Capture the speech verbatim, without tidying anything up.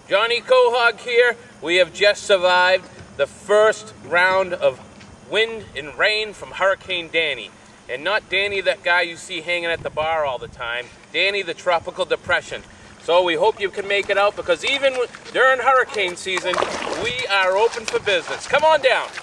Johnny Quahog here. We have just survived the first round of wind and rain from Hurricane Danny. And not Danny, that guy you see hanging at the bar all the time. Danny, the tropical depression. So we hope you can make it out, because even during hurricane season, we are open for business. Come on down.